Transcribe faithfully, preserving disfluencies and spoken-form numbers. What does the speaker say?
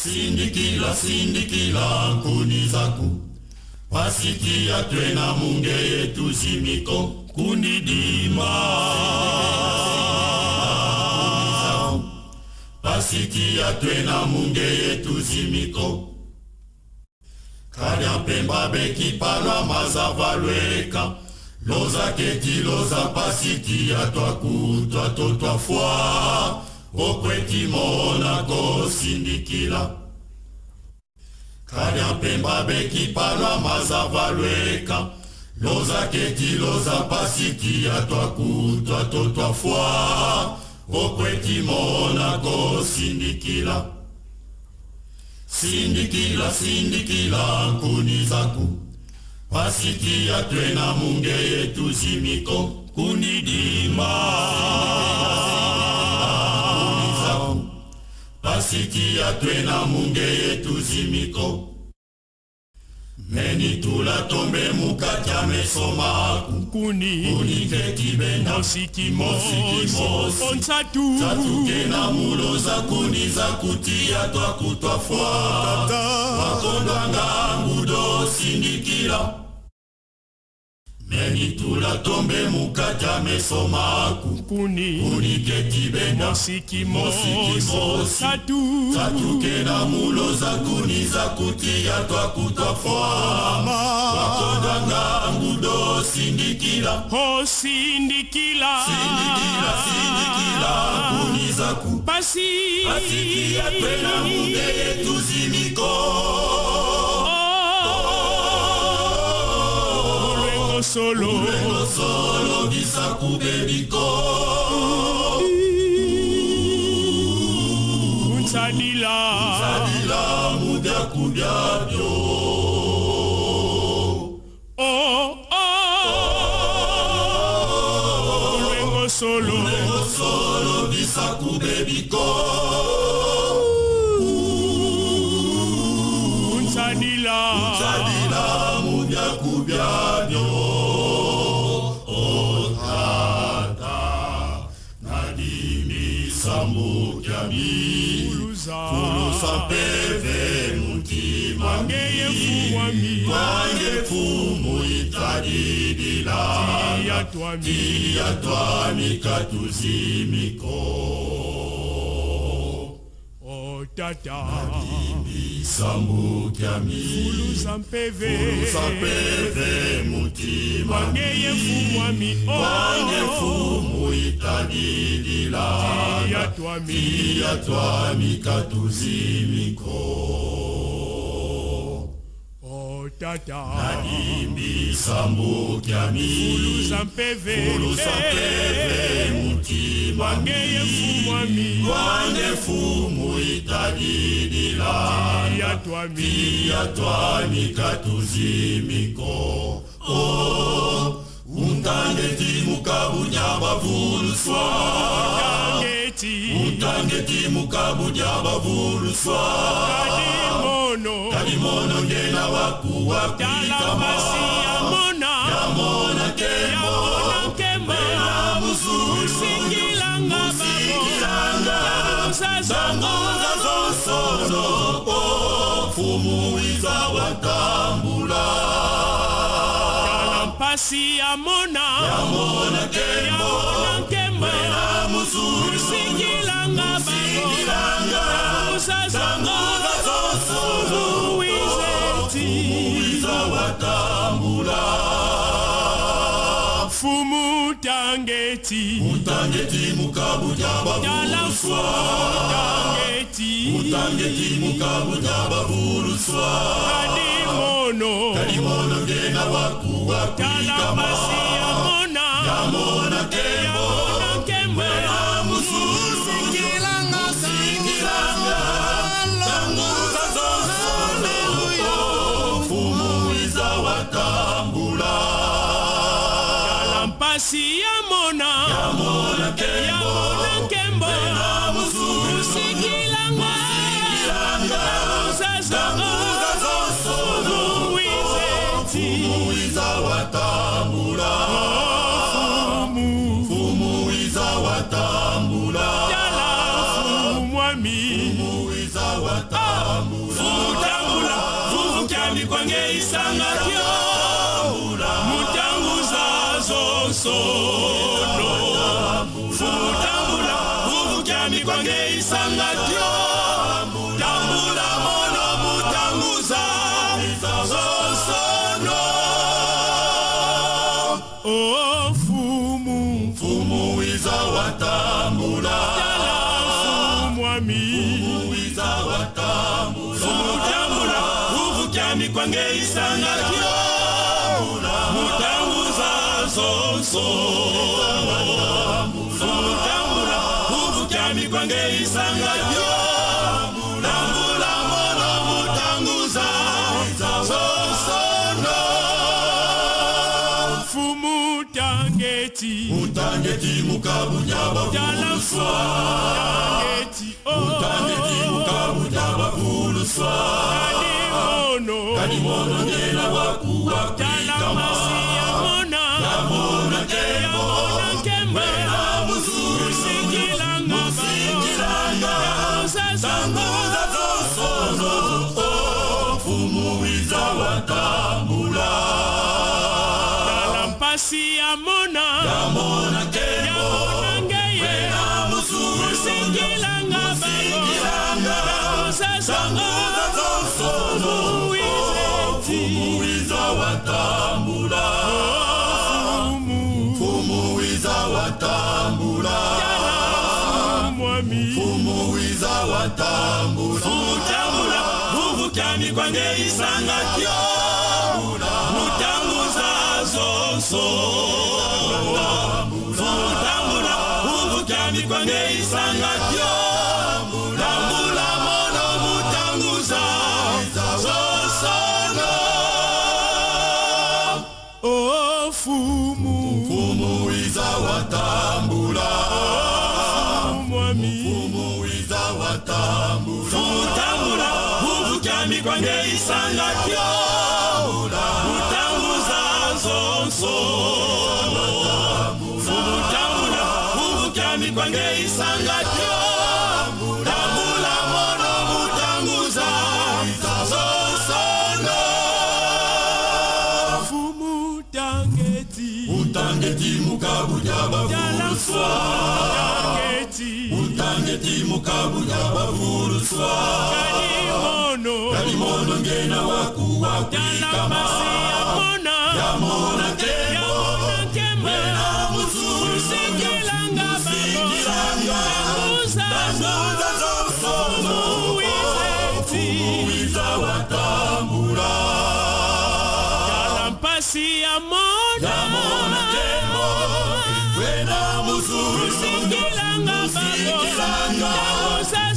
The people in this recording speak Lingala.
Sindikila sindikila nkuni zaku pasikia twena munge yetu zimiko kunidima. Pasikia twena munge yetu zimiko Kalya pemba beki palwa mazavalweka Loza keti loza pasikia twaku twa to twa fwa Okweti mona ko sindikila Kalya pemba beki palwa mazavalweka Loza keti loza pasikia twaku twa to twa fwa Okweti mona ko sindikila Sindikila sindikila nkuni zaku pasikia twena munge yetu zimiko kunidima. Nkuni zaku pasikia twena munge yetu zimiko Meni tula tombe mukatya mesoma Kuni Kuni keti benda Mosiki Mosiki mosi Onsatu Satu kena mulo za kuni za kutia twa kutwa fwa Wakondwanga ngudo sindikila Meni tula tombe mukatya mesoma Kuni Kuni keti benda Mosiki Mosiki mosi Satu Satu kena mulo za kuni za kutia twa kutwa fwa Wakondwanga ngudo sindikila Oh sindikila Sindikila sindikila kuni zaku Pasi Pasikia twena munge yetu zimiko Ulengo solo Ulengo solo bisaku bebiko Unsadila Unsadila mubya kubya byo Oh oh Ulengo solo Ulengo solo bisaku bebiko Unsadila Unsadila mubya kubya byo Oh tata Nadimi sambu kyami Fulusa peve mutima Wangeye fumwami Wange fumu itadidila Tia twami Tia twami katuzimiko Oh tata Nadimi sambu kyami Fulusa mpeve Fulusa peve mutima Wangeye fumwami Wange fumu itadidila Tia twami Tia twami katuzimiko Oh tata Nadimbi sambu kyami Fulusa mpeve Fulusa peve mutima Wangeye fumwami Wange fumu itadidila Tia twami Tia twami katuzimiko Oh Untangeti mukabunyaba vuluswa Untangeti Untangeti mukabunyaba vuluswa Kadimono Kadimono ngena waku waku Talamasi yamona Yamona kembo Yamona kembo Wena musulu Usikilanga Usikilanga Zanguza zonsono Oh fumu iza watambula Pasi yamona Yamona kembo Yamona kembo Wena musulu Usikilanga Usikilanga Zanguza zonsono Uizeti Uiza watambula Fumu tangeti Utangeti mukabunyaba vuluswa Tangeti Utangeti mukabunyaba vuluswa Kadimono Kadimono ngena waku waku Talamasi yamona Yamona kembo Yamona kembo Wena musulu Usikilanga Usikilanga Zanguza zonsono Fumu iza watambula Pasi yamona Yamona kembo Yamona kembo Wena musulu Usikilanga Zanguza zonsono Uizeti Fumu iza watambula Fumu Fumu iza watambula Yala fumu mwami Fumu iza watambula Futambula vuvukyami kwange isanga kyo mutanguza zonsono. Futambula vuvukyami kwange isanga kyo tambula mono mutanguza zonsono. Oh fumu Fumu iza watambula Fumu iza watambula Futambula vuvukyami kwange isanga kyo mutanguza zonsono. Futambula vuvukyami kwange isanga kyo tambula mono mutanguza zonsono. Fumu tangeti Mutangeti mukabunyaba Dalamfo tangeti oh Mutangeti mukabunyaba fuluswa Kadimono Kadimono ngena waku waku Dalamasi yamona Yamona kembo Yamona kembo Wena muzuru Musikilanga Musikilanga Tanguza zonsono. Oh fumu iza watambula Dalampasi yamona Yamona kembo Yamona ngeye Wena muzuru Musikilanga Musikilanga Tanguza zonsono. Fumu iza watambula Fumu iza watambula Fumu iza watambula Futambula vuvukyami kwange isanga kyo mutanguza zonsono. Futambula vuvukyami kwange isanga kyo tambula mono mutanguza zonsono. Oh fumu Fumu iza watambula Fumu iza watambula Futambula vuvukyami kwange isanga kyo mutanguza zonsono. Futambula vuvukyami kwange isanga kyo tambula mono mutanguza zonsono. Fumu tangeti Mutangeti mukabunyaba fuluswa tangeti Mutangeti mukabunyaba fuluswa Kadimono Kadimono ngena waku waku Dalamasi yamona Yamona kembo Yamona kembo Wena muzuru Musikilanga Musikilanga Tanguza Tanguza zonsono. Fumu Iza watambula Dalampasi yamona Yamona kembo Wena muzuru Musikilanga Musikilanga Tanguza